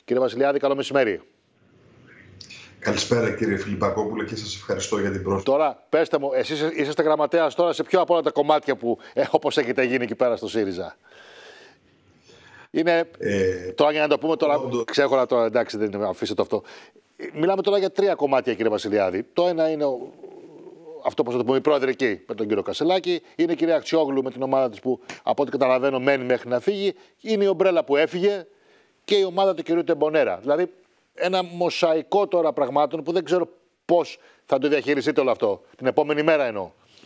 Κύριε Βασιλιάδη, καλό μεσημέρι. Καλησπέρα κύριε Φιλιππακόπουλε και σας ευχαριστώ για την πρόσκληση. Τώρα, πέστε μου, εσείς είσαστε γραμματέας τώρα σε ποιο από όλα τα κομμάτια που όπως έχετε γίνει εκεί πέρα στο ΣΥΡΙΖΑ? Είναι, τώρα για να το πούμε τώρα, ξέχωρα τώρα, εντάξει, δεν αφήστε το αυτό. Μιλάμε τώρα για τρία κομμάτια, κύριε Βασιλιάδη. Το ένα είναι αυτό που θα το πούμε, η προεδρική με τον κύριο Κασελάκη. Είναι η κυρία Αξιόγλου με την ομάδα της που, από ό,τι καταλαβαίνω, μένει μέχρι να φύγει. Είναι η ομπρέλα που έφυγε και η ομάδα του κυρίου Τεμπονέρα. Δηλαδή, ένα μοσαϊκό τώρα πραγμάτων που δεν ξέρω πώς θα το διαχειριστείτε όλο αυτό. Την επόμενη μέρα εννοώ.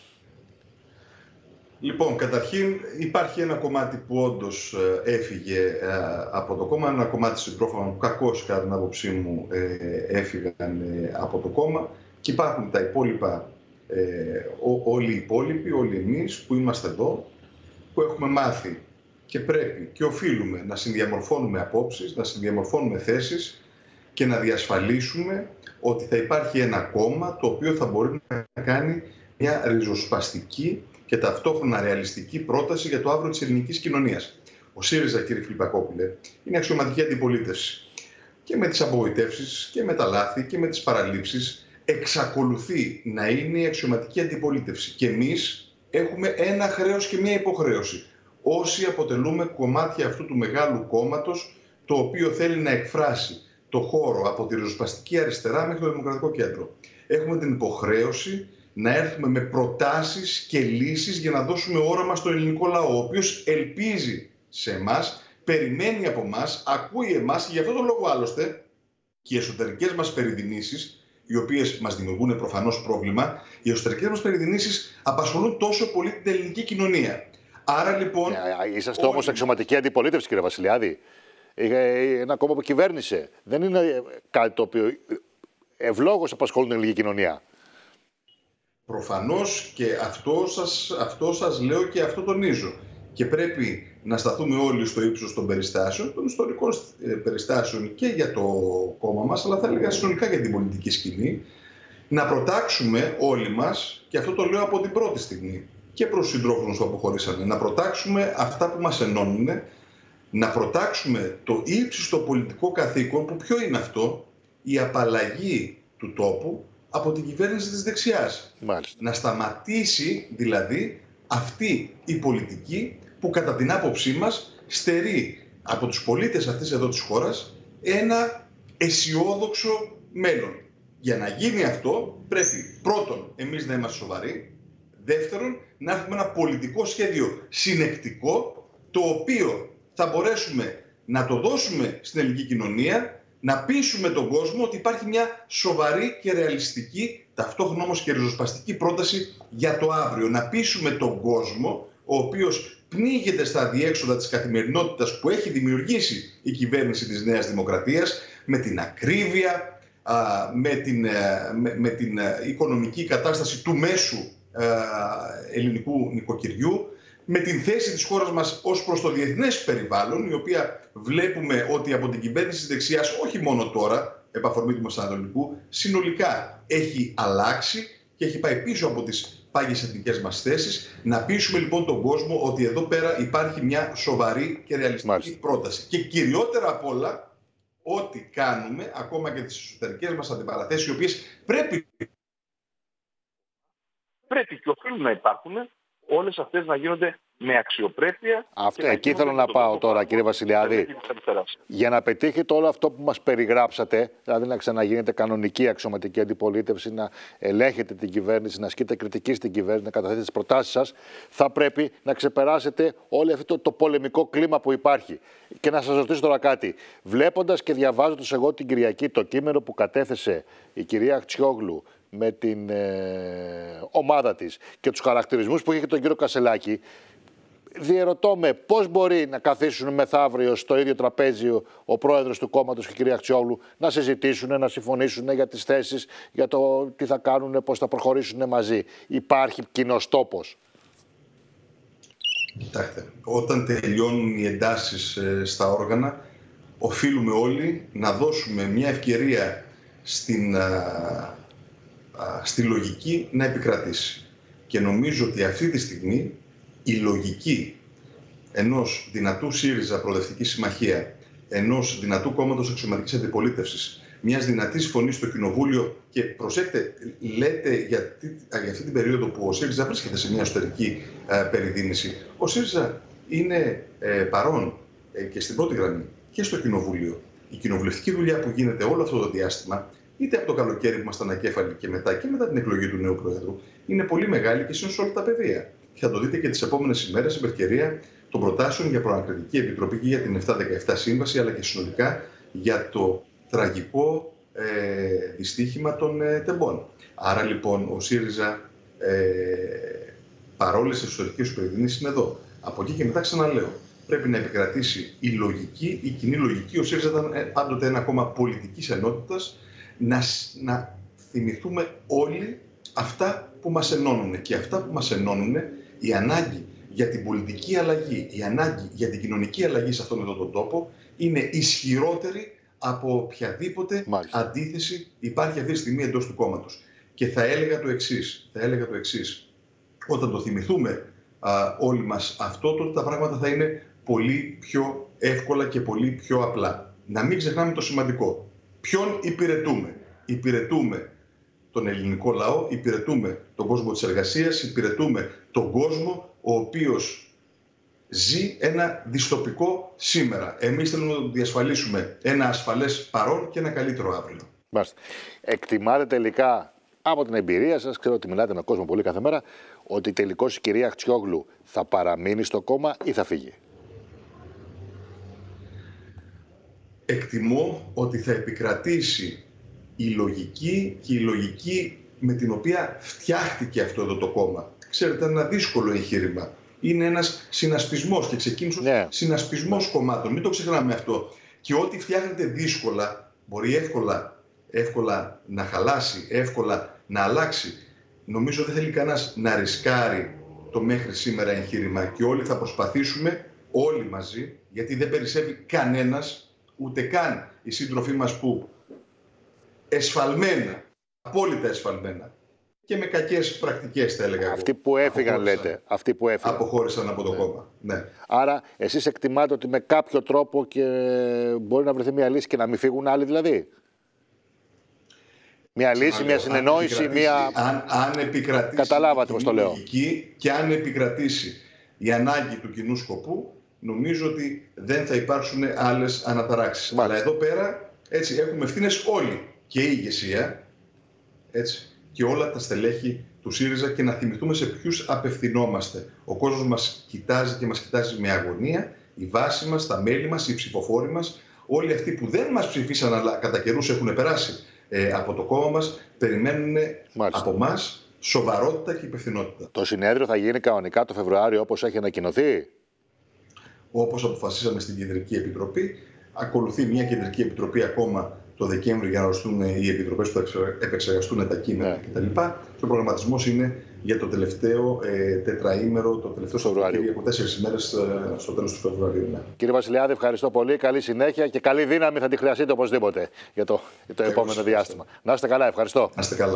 Λοιπόν, καταρχήν υπάρχει ένα κομμάτι που όντως έφυγε από το κόμμα, ένα κομμάτι συντρόφων που κακώς κατά την άποψή μου έφυγαν από το κόμμα και υπάρχουν τα υπόλοιπα, όλοι οι υπόλοιποι, όλοι εμείς που είμαστε εδώ, που έχουμε μάθει και πρέπει και οφείλουμε να συνδιαμορφώνουμε απόψεις, να συνδιαμορφώνουμε θέσεις και να διασφαλίσουμε ότι θα υπάρχει ένα κόμμα το οποίο θα μπορεί να κάνει μια ριζοσπαστική και ταυτόχρονα ρεαλιστική πρόταση για το αύριο της ελληνικής κοινωνίας. Ο ΣΥΡΙΖΑ, κύριε Φιλιππακόπουλε, είναι αξιωματική αντιπολίτευση. Και με τις απογοητεύσεις και με τα λάθη και με τις παραλήψεις εξακολουθεί να είναι η αξιωματική αντιπολίτευση. Και εμείς έχουμε ένα χρέος και μια υποχρέωση. Όσοι αποτελούμε κομμάτια αυτού του μεγάλου κόμματος, το οποίο θέλει να εκφράσει το χώρο από τη ριζοσπαστική αριστερά μέχρι το Δημοκρατικό Κέντρο. Έχουμε την υποχρέωση να έρθουμε με προτάσεις και λύσεις για να δώσουμε όραμα στον ελληνικό λαό, ο οποίος ελπίζει σε εμάς, περιμένει από εμάς, ακούει εμάς και γι' αυτό τον λόγο άλλωστε και οι εσωτερικές μας περιδυνήσεις, οι οποίες μας δημιουργούν προφανώς πρόβλημα, οι εσωτερικές μας περιδυνήσεις απασχολούν τόσο πολύ την ελληνική κοινωνία. Άρα λοιπόν. Είσαστε όμως αξιωματική αντιπολίτευση, κύριε Βασιλιάδη. Ένα κόμμα που κυβέρνησε. Δεν είναι κάτι το οποίο ευλόγως απασχολούν την ελληνική κοινωνία. Προφανώς και αυτό σας λέω και αυτό τονίζω. Και πρέπει να σταθούμε όλοι στο ύψος των περιστάσεων, των ιστορικών περιστάσεων και για το κόμμα μας, αλλά θα έλεγα συνολικά για την πολιτική σκηνή, να προτάξουμε όλοι μας, και αυτό το λέω από την πρώτη στιγμή, και προς τους συντρόφους που αποχωρήσανε, να προτάξουμε αυτά που μας ενώνουν, να προτάξουμε το ύψιστο πολιτικό καθήκον, που ποιο είναι αυτό? Η απαλλαγή του τόπου από την κυβέρνηση της δεξιάς. Μάλιστα. Να σταματήσει δηλαδή αυτή η πολιτική που κατά την άποψή μας στερεί από τους πολίτες αυτής εδώ της χώρας ένα αισιόδοξο μέλλον. Για να γίνει αυτό πρέπει πρώτον εμείς να είμαστε σοβαροί, δεύτερον να έχουμε ένα πολιτικό σχέδιο συνεκτικό, το οποίο θα μπορέσουμε να το δώσουμε στην ελληνική κοινωνία, να πείσουμε τον κόσμο ότι υπάρχει μια σοβαρή και ρεαλιστική, ταυτόχρονα όμως και ριζοσπαστική πρόταση για το αύριο. Να πείσουμε τον κόσμο, ο οποίος πνίγεται στα αδιέξοδα της καθημερινότητας που έχει δημιουργήσει η κυβέρνηση της Νέας Δημοκρατίας, με την ακρίβεια, με την οικονομική κατάσταση του μέσου ελληνικού νοικοκυριού, με την θέση της χώρας μας ως προς το διεθνές περιβάλλον, η οποία βλέπουμε ότι από την κυβέρνηση της δεξιάς, όχι μόνο τώρα, επ' αφορμή του Μεσανατολικού, συνολικά έχει αλλάξει και έχει πάει πίσω από τις πάγιες εθνικές μας θέσεις. Να πείσουμε λοιπόν τον κόσμο ότι εδώ πέρα υπάρχει μια σοβαρή και ρεαλιστική πρόταση. Και κυριότερα απ' όλα, ό,τι κάνουμε, ακόμα και τις εσωτερικές μας αντιπαραθέσεις, οι οποίες πρέπει και οφείλουν να υπάρχουν, όλες αυτές να γίνονται με αξιοπρέπεια. Εκεί θέλω να πάω τώρα, κύριε Βασιλιάδη. Για να πετύχετε όλο αυτό που μας περιγράψατε, δηλαδή να ξαναγίνετε κανονική αξιωματική αντιπολίτευση, να ελέγχετε την κυβέρνηση, να ασκείτε κριτική στην κυβέρνηση, να καταθέτετε τις προτάσεις σας, θα πρέπει να ξεπεράσετε όλο αυτό το πολεμικό κλίμα που υπάρχει. Και να σας ρωτήσω τώρα κάτι. Βλέποντας και διαβάζοντας εγώ την Κυριακή το κείμενο που κατέθεσε η κυρία Αξιόγλου με την ομάδα της και τους χαρακτηρισμούς που είχε και τον κύριο Κασελάκη, διερωτώ με πώς μπορεί να καθίσουν μεθαύριο στο ίδιο τραπέζι ο πρόεδρος του κόμματος και η κυρία Αξιόγλου να συζητήσουν, να συμφωνήσουν για τις θέσεις, για το τι θα κάνουν, πώς θα προχωρήσουν μαζί. Υπάρχει κοινός τόπος? Κοιτάξτε, όταν τελειώνουν οι εντάσεις στα όργανα, οφείλουμε όλοι να δώσουμε μια ευκαιρία στη λογική να επικρατήσει. Και νομίζω ότι αυτή τη στιγμή η λογική ενός δυνατού ΣΥΡΙΖΑ Προοδευτική Συμμαχία ενός δυνατού κόμματος αξιωματικής αντιπολίτευσης, μιας δυνατής φωνής στο Κοινοβούλιο. Και προσέξτε, λέτε για αυτή την περίοδο που ο ΣΥΡΙΖΑ βρίσκεται σε μια εσωτερική περιδίνηση. Ο ΣΥΡΙΖΑ είναι παρόν και στην πρώτη γραμμή και στο Κοινοβούλιο. Η κοινοβουλευτική δουλειά που γίνεται όλο αυτό το διάστημα, είτε από το καλοκαίρι που ήμασταν ακέφαλοι και μετά την εκλογή του νέου Προέδρου, είναι πολύ μεγάλη και σε όλα τα πεδία. Και θα το δείτε και τις επόμενες ημέρες με ευκαιρία των προτάσεων για προανακριτική επιτροπή και για την 717 σύμβαση, αλλά και συνολικά για το τραγικό δυστύχημα των τεμπών. Άρα λοιπόν ο ΣΥΡΙΖΑ παρόλες τις ιστορικές περιδινήσεις είναι εδώ. Από εκεί και μετά ξαναλέω, πρέπει να επικρατήσει η λογική, η κοινή λογική. Ο ΣΥΡΙΖΑ ήταν πάντοτε ένα κόμμα πολιτικής ενότητας. Να θυμηθούμε όλοι αυτά που μας ενώνουν. Και αυτά που μας ενώνουν, η ανάγκη για την πολιτική αλλαγή, η ανάγκη για την κοινωνική αλλαγή σε αυτόν εδώ τον τόπο, είναι ισχυρότερη από οποιαδήποτε αντίθεση υπάρχει αυτή τη στιγμή εντός του κόμματος. Και θα έλεγα το εξής. Όταν το θυμηθούμε όλοι μας αυτό, τότε τα πράγματα θα είναι πολύ πιο εύκολα και πολύ πιο απλά. Να μην ξεχνάμε το σημαντικό. Ποιον υπηρετούμε? Υπηρετούμε τον ελληνικό λαό, υπηρετούμε τον κόσμο της εργασίας, υπηρετούμε τον κόσμο ο οποίος ζει ένα δυστοπικό σήμερα. Εμείς θέλουμε να διασφαλίσουμε ένα ασφαλές παρόν και ένα καλύτερο αύριο. Μάλιστα. Εκτιμάτε τελικά από την εμπειρία σας, ξέρω ότι μιλάτε με κόσμο πολύ κάθε μέρα, ότι τελικώς η κυρία Αχτσιόγλου θα παραμείνει στο κόμμα ή θα φύγει? Εκτιμώ ότι θα επικρατήσει η λογική και η λογική με την οποία φτιάχτηκε αυτό εδώ το κόμμα. Ξέρετε, είναι ένα δύσκολο εγχείρημα. Είναι ένας συνασπισμός και ξεκίνησε συνασπισμός κομμάτων. Μην το ξεχνάμε αυτό. Και ό,τι φτιάχνεται δύσκολα, μπορεί εύκολα να χαλάσει, εύκολα να αλλάξει. Νομίζω δεν θέλει κανένας να ρισκάρει το μέχρι σήμερα εγχείρημα και όλοι θα προσπαθήσουμε, όλοι μαζί, γιατί δεν περισσεύει κανένας, ούτε καν οι σύντροφοί μας που εσφαλμένα, απόλυτα εσφαλμένα και με κακές πρακτικές, θα έλεγα. Αυτοί που έφυγαν, λέτε. Αυτοί που έφυγαν. Αποχώρησαν από το κόμμα. Ναι. Άρα, εσείς εκτιμάτε ότι με κάποιο τρόπο και μπορεί να βρεθεί μια λύση και να μην φύγουν άλλοι, δηλαδή? Μια λύση, μια συνεννόηση, μια. Αν επικρατήσει. Καταλάβατε πώς το λέω. Και αν επικρατήσει η ανάγκη του κοινού σκοπού, νομίζω ότι δεν θα υπάρξουν άλλες αναταράξεις. Αλλά εδώ πέρα έτσι, έχουμε ευθύνες όλοι. Και η ηγεσία, έτσι, και όλα τα στελέχη του ΣΥΡΙΖΑ, και να θυμηθούμε σε ποιους απευθυνόμαστε. Ο κόσμος μας κοιτάζει και μας κοιτάζει με αγωνία, η βάση μας, τα μέλη μας, οι ψηφοφόροι μας, όλοι αυτοί που δεν μας ψηφίσαν αλλά κατά καιρούς έχουν περάσει από το κόμμα μας, περιμένουν από εμάς σοβαρότητα και υπευθυνότητα. Το συνέδριο θα γίνει κανονικά το Φεβρουάριο όπως έχει ανακοινωθεί? Όπως αποφασίσαμε στην Κεντρική Επιτροπή, ακολουθεί μια Κεντρική Επιτροπή ακόμα το Δεκέμβριο για να οριστούν οι επιτροπές που θα επεξεργαστούν τα κείμενα κτλ. Και ο προγραμματισμός είναι για το τελευταίο τετραήμερο, το τελευταίο Φεβρουάριο, από 4 ημέρες στο τέλος του Φεβρουαρίου. Ναι. Κύριε Βασιλιάδη, ευχαριστώ πολύ. Καλή συνέχεια και καλή δύναμη θα τη χρειαστείτε οπωσδήποτε για το επόμενο διάστημα. Να είστε καλά, ευχαριστώ. Να είστε καλά.